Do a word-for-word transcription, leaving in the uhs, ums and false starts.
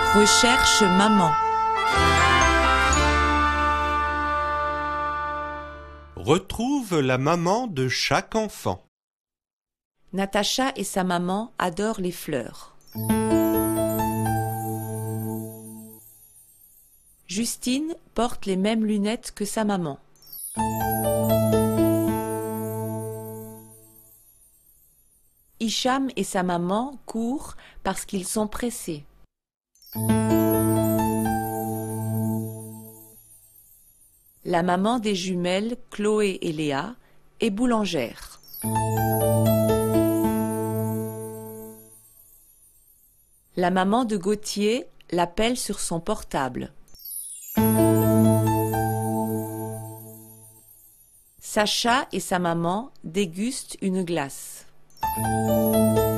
Recherche maman. Retrouve la maman de chaque enfant. Natacha et sa maman adorent les fleurs. Justine porte les mêmes lunettes que sa maman. Hicham et sa maman courent parce qu'ils sont pressés. La maman des jumelles, Chloé et Léa, est boulangère. La maman de Gauthier l'appelle sur son portable. Sacha et sa maman dégustent une glace.